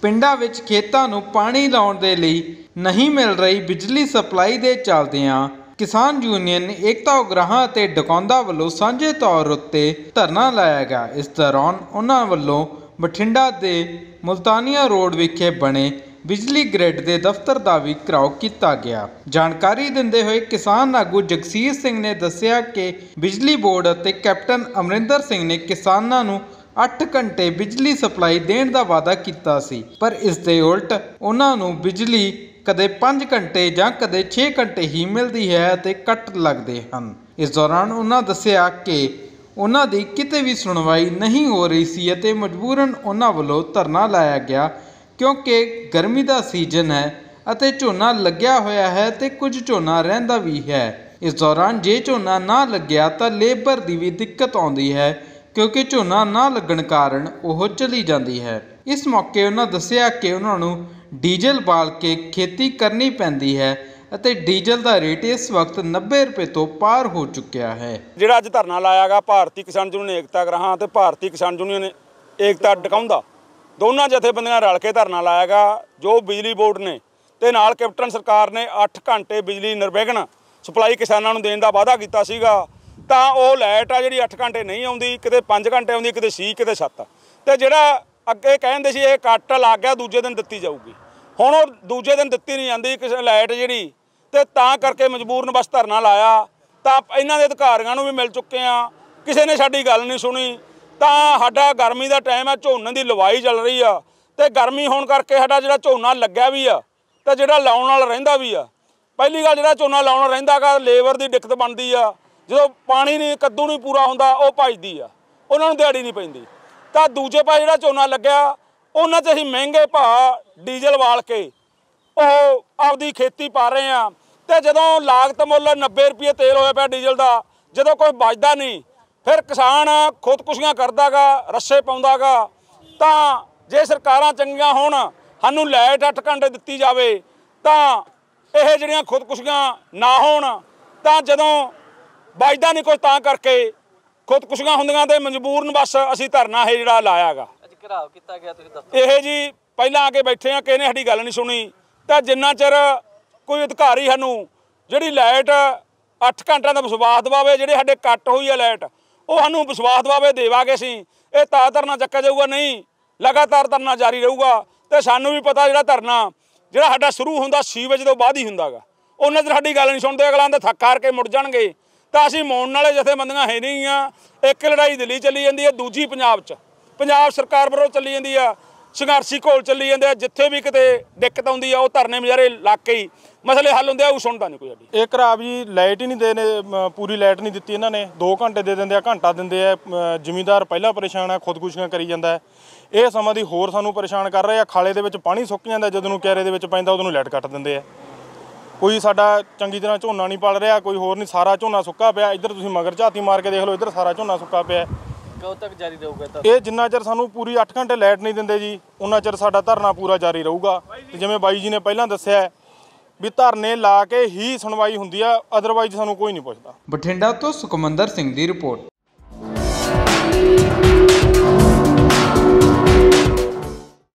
ਪਿੰਡਾਂ ਵਿੱਚ ਖੇਤਾਂ ਨੂੰ ਪਾਣੀ ਲਾਉਣ ਦੇ ਲਈ नहीं मिल रही बिजली सप्लाई के चलदियां किसान यूनियन एकता उगराहां ते डकौंदा वालों सांझे तौर उत्ते धरना लाया गया। इस दौरान उन्हां वालों बठिंडा के मुल्तानिया रोड विखे बने बिजली ग्रिड के दफ्तर का भी घिराव किया गया। जानकारी दिंदे हुए किसान आगू जगसीर सिंह ने दस्सिया कि बिजली बोर्ड अते कैप्टन अमरिंदर सिंह ने किसानां नूं 8 घंटे बिजली सप्लाई देण दा वादा कीता सी, पर इस दे उल्ट उन्हां नूं बिजली कदे 5 घंटे जां कदे 6 घंटे ही मिलती है ते कट लगते हैं। इस दौरान उन्होंने दस्सिया कि उन्हां दी किते भी सुनवाई नहीं हो रही सी अते मजबूरन उन्हां वल्लों धरना लाया गया क्योंकि गर्मी का सीजन है अते झोना लग्या होया है ते कुछ झोना रहिंदा भी है। इस दौरान जे झोना ना लग्या तां लेबर की भी दिक्कत आउंदी है क्योंकि झोना ना लगन कारण वह चली जाती है। इस मौके उन्होंने दस्सिया कि उन्होंने डीजल बाल के खेती करनी पैंदी है ਅਤੇ ਡੀਜ਼ਲ ਦਾ ਰੇਟ इस वक्त 90 रुपए तो पार हो चुका है। ਜਿਹੜਾ ਅੱਜ ਧਰਨਾ ਲਾਇਆ ਗਾ ਭਾਰਤੀ ਕਿਸਾਨ ਯੂਨੀਅਨ ਏਕਤਾ ਗਰਾਹਾਂ ਤੇ ਭਾਰਤੀ ਕਿਸਾਨ ਯੂਨੀਅਨ ਏਕਤਾ ਡਕਾਉਂਦਾ ਦੋਨਾਂ ਜਥੇਬੰਦੀਆਂ ਰਲ ਕੇ ਧਰਨਾ ਲਾਇਆ ਗਾ। ਜੋ ਬਿਜਲੀ ਬੋਰਡ ਨੇ ਤੇ ਨਾਲ ਕੈਪਟਨ ਸਰਕਾਰ ਨੇ 8 ਘੰਟੇ ਬਿਜਲੀ ਨਿਰਵਿਘਨ ਸਪਲਾਈ ਕਿਸਾਨਾਂ ਨੂੰ ਦੇਣ ਦਾ ਵਾਅਦਾ ਕੀਤਾ ਸੀਗਾ, ਤਾਂ ਉਹ ਲਾਈਟ ਆ ਜਿਹੜੀ 8 ਘੰਟੇ ਨਹੀਂ ਆਉਂਦੀ, ਕਿਤੇ 5 ਘੰਟੇ ਆਉਂਦੀ, ਕਿਤੇ 6 ਕਿਤੇ 7। ਤੇ ਜਿਹੜਾ ਅੱਗੇ ਕਹਿੰਦੇ ਸੀ ਇਹ ਕੱਟ ਲੱਗ ਗਿਆ ਦੂਜੇ ਦਿਨ ਦਿੱਤੀ ਜਾਊਗੀ, ਹੁਣ ਉਹ ਦੂਜੇ ਦਿਨ ਦਿੱਤੀ ਨਹੀਂ ਜਾਂਦੀ ਕਿਸੇ ਲਾਈਟ ਜਿਹੜੀ, ਤੇ ਤਾਂ ਕਰਕੇ ਮਜਬੂਰਨ ਬਸ ਧਰਨਾ ਲਾਇਆ। ਤਾਂ ਇਹਨਾਂ ਦੇ ਅਧਿਕਾਰੀਆਂ ਨੂੰ ਵੀ ਮਿਲ ਚੁੱਕੇ ਆ, ਕਿਸੇ ਨੇ ਸਾਡੀ ਗੱਲ ਨਹੀਂ ਸੁਣੀ। ਤਾਂ ਸਾਡਾ ਗਰਮੀ ਦਾ ਟਾਈਮ ਹੈ, ਝੋਨੇ ਦੀ ਲਵਾਈ ਚੱਲ ਰਹੀ ਆ ਤੇ ਗਰਮੀ ਹੋਣ ਕਰਕੇ ਸਾਡਾ ਜਿਹੜਾ ਝੋਨਾ ਲੱਗਿਆ ਵੀ ਆ ਤੇ ਜਿਹੜਾ ਲਾਉਣ ਨਾਲ ਰਹਿੰਦਾ ਵੀ ਆ। ਪਹਿਲੀ ਗੱਲ ਜਿਹੜਾ ਝੋਨਾ ਲਾਉਣ ਰਹਿੰਦਾ ਗਾ ਲੇਬਰ ਦੀ ਦਿੱਕਤ ਬਣਦੀ ਆ, ਜਦੋਂ ਪਾਣੀ ਨਹੀਂ ਕੱਦੂ ਨਹੀਂ ਪੂਰਾ ਹੁੰਦਾ ਉਹ ਭੱਜਦੀ ਆ, ਉਹਨਾਂ ਨੂੰ ਦਿਹਾੜੀ ਨਹੀਂ ਪੈਂਦੀ। ਤਾਂ ਦੂਜੇ ਪਾਸੇ ਜਿਹੜਾ ਝੋਨਾ ਲੱਗਿਆ ਉਹਨਾਂ 'ਚ ਅਸੀਂ ਮਹਿੰਗੇ ਭਾਅ ਡੀਜ਼ਲ ਵਾਲ ਕੇ ਉਹ ਆਪਦੀ ਖੇਤੀ ਪਾ ਰਹੇ ਆ। ਤੇ ਜਦੋਂ ਲਾਗਤ ਮੁੱਲ 90 ਰੁਪਏ ਤੇਲ ਹੋਇਆ ਪਿਆ ਡੀਜ਼ਲ ਦਾ, ਜਦੋਂ ਕੋਈ ਬਚਦਾ ਨਹੀਂ ਫਿਰ ਕਿਸਾਨ ਖੁਦਕੁਸ਼ੀਆਂ ਕਰਦਾ ਗਾ, ਰੱਸੇ ਪਾਉਂਦਾ ਗਾ। ਤਾਂ ਜੇ ਸਰਕਾਰਾਂ ਚੰਗੀਆਂ ਹੋਣ ਸਾਨੂੰ ਲਾਈਟ 8 ਘੰਟੇ ਦਿੱਤੀ ਜਾਵੇ ਤਾਂ ਇਹ ਜਿਹੜੀਆਂ ਖੁਦਕੁਸ਼ੀਆਂ ਨਾ ਹੋਣ। ਤਾਂ ਜਦੋਂ ਬਚਦਾ ਨਹੀਂ ਕੁਝ ਤਾਂ ਕਰਕੇ ਖੁਦਕੁਸ਼ੀਆਂ ਹੁੰਦੀਆਂ ਤੇ ਮਜਬੂਰਨ ਬਸ ਅਸੀਂ ਧਰਨਾ ਇਹ ਜਿਹੜਾ ਲਾਇਆ ਗਾ। ਘਿਰਾਵ ਕੀਤਾ ਗਿਆ ਤੁਸੀਂ ਦੱਸੋ। ਇਹ ਜੀ ਪਹਿਲਾਂ ਆ ਕੇ ਬੈਠੇ ਆ, ਕਿਸੇ ਨੇ ਸਾਡੀ ਗੱਲ ਨਹੀਂ ਸੁਣੀ। ਤਾਂ ਜਿੰਨਾ ਚਿਰ ਕੋਈ ਅਧਿਕਾਰੀ ਸਾਨੂੰ ਜਿਹੜੀ ਲਾਈਟ 8 ਘੰਟਿਆਂ ਦਾ ਵਿਸ਼ਵਾਸ ਦਵਾਵੇ, ਜਿਹੜੇ ਸਾਡੇ ਕੱਟ ਹੋਈ ਆ ਲਾਈਟ ਉਹ ਸਾਨੂੰ ਵਿਸ਼ਵਾਸ ਦਵਾਵੇ ਦੇਵਾਂਗੇ ਅਸੀਂ। ਇਹ ਤਾਂ ਧਰਨਾ ਚੱਕਿਆ ਜਾਊਗਾ ਨਹੀਂ, ਲਗਾਤਾਰ ਧਰਨਾ ਜਾਰੀ ਰਹੂਗਾ। ਤੇ ਸਾਨੂੰ ਵੀ ਪਤਾ ਜਿਹੜਾ ਧਰਨਾ ਜਿਹੜਾ ਸਾਡਾ ਸ਼ੁਰੂ ਹੁੰਦਾ 6 ਵਜੇ ਤੋਂ ਬਾਅਦ ਹੀ ਹੁੰਦਾ ਗਾ, ਉਹਨਾਂ ਚਿਰ ਸਾਡੀ ਗੱਲ ਨਹੀਂ ਸੁਣਦੇ, ਅਗਲਾਂ ਦੇ ਥੱਕ ਹਾਰ ਕੇ ਮੁੜ ਜਾਣਗੇ। ਤਾਂ ਅਸੀਂ ਮੌਨ ਵਾਲੇ ਜਥੇਬੰਦੀਆਂ ਹੈ ਨਹੀਂ ਆ। ਇੱਕ ਲੜਾਈ ਦਿੱਲੀ ਚੱਲੀ ਜਾਂਦੀ ਹੈ, ਦੂਜੀ ਪੰਜਾਬ ਸਰਕਾਰ ਵੱਲੋਂ ਚੱਲੀ ਜਾਂਦੀ ਆ, ਸੰਘਰਸ਼ੀ ਘੋਲ ਚੱਲੀ ਜਾਂਦੇ ਆ। ਜਿੱਥੇ ਵੀ ਕਿਤੇ ਦਿੱਕਤ ਆਉਂਦੀ ਆ ਉਹ ਧਰਨੇ ਮੁਜ਼ਾਹਰੇ ਲਾ ਕੇ ਹੀ ਮਸਲੇ ਹੱਲ ਹੁੰਦੇ ਆ, ਉਹ ਸੁਣਦਾ ਨਹੀਂ ਕੋਈ ਸਾਡੀ। ਇਹ ਖਰਾਬ ਜੀ ਲਾਈਟ ਹੀ ਨਹੀਂ ਦੇਣੇ, ਪੂਰੀ ਲਾਈਟ ਨਹੀਂ ਦਿੱਤੀ ਇਹਨਾਂ ਨੇ। 2 ਘੰਟੇ ਦੇ ਦਿੰਦੇ ਆ, ਘੰਟਾ ਦਿੰਦੇ ਆ। ਜ਼ਿਮੀਂਦਾਰ ਪਹਿਲਾਂ ਪਰੇਸ਼ਾਨ ਆ, ਖੁਦਕੁਸ਼ੀਆਂ ਕਰੀ ਜਾਂਦਾ। ਇਹ ਸਮਾਂ ਦੀ ਹੋਰ ਸਾਨੂੰ ਪਰੇਸ਼ਾਨ ਕਰ ਰਹੇ ਆ। ਖਾਲੇ ਦੇ ਵਿੱਚ ਪਾਣੀ ਸੁੱਕ ਜਾਂਦਾ, ਜਦੋਂ ਨੂੰ ਕਿਆਰੇ ਦੇ ਵਿੱਚ ਪੈਂਦਾ ਉਦੋਂ ਨੂੰ ਲਾਈਟ ਕੱਟ ਦਿੰਦੇ ਆ। ਕੋਈ ਸਾਡਾ ਚੰਗੀ ਤਰ੍ਹਾਂ ਝੋਨਾ ਨਹੀਂ ਪਲ ਰਿਹਾ, ਕੋਈ ਹੋਰ ਨਹੀਂ, ਸਾਰਾ ਝੋਨਾ ਸੁੱਕਾ ਪਿਆ। ਇੱਧਰ ਤੁਸੀਂ ਮਗਰ ਝਾਤੀ ਮਾਰ ਕੇ ਦੇਖ ਲਓ, ਇੱਧਰ ਸਾਰਾ ਝੋਨਾ ਸੁੱਕਾ ਪਿਆ। ਕਦੋਂ ਤੱਕ ਜਾਰੀ ਰਹੂਗਾ? ਇਹ ਜਿੰਨਾ ਚਿਰ ਸਾਨੂੰ ਪੂਰੀ 8 ਘੰਟੇ ਲਾਈਟ ਨਹੀਂ ਦਿੰਦੇ ਜੀ ਉਹਨਾਂ ਚਿਰ ਸਾਡਾ ਧਰਨਾ ਪੂਰਾ ਜਾਰੀ ਰਹੂਗਾ। ਤੇ ਜਿਵੇਂ ਬਾਈ ਜੀ ਨੇ ਪਹਿਲਾਂ ਦੱਸਿਆ ਵੀ ਧਰਨੇ ਲਾ ਕੇ ਹੀ ਸੁਣਵਾਈ ਹੁੰਦੀ ਆ, ਅਦਰਵਾਈਜ਼ ਸਾਨੂੰ ਕੋਈ ਨਹੀਂ ਪੁੱਛਦਾ। ਬਠਿੰਡਾ ਤੋਂ ਸੁਖਮੰਦਰ ਸਿੰਘ ਦੀ ਰਿਪੋਰਟ।